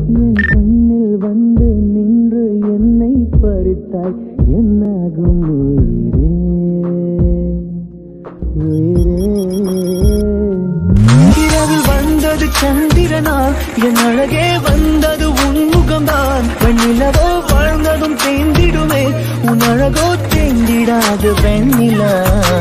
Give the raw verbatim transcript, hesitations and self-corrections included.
என் கண்ணில் வந்து நின்று என்னை பறித்தாய் என்னாகும் உயிரே உயிரே இரவில் வந்தது சந்திரனால் என் அழகே வந்தது உன் முகம்தான் வெண்ணிலவோ வாழ்ந்ததும் தேந்திடுமே உன் அழகோ தேந்திடாது வெண்ணிலா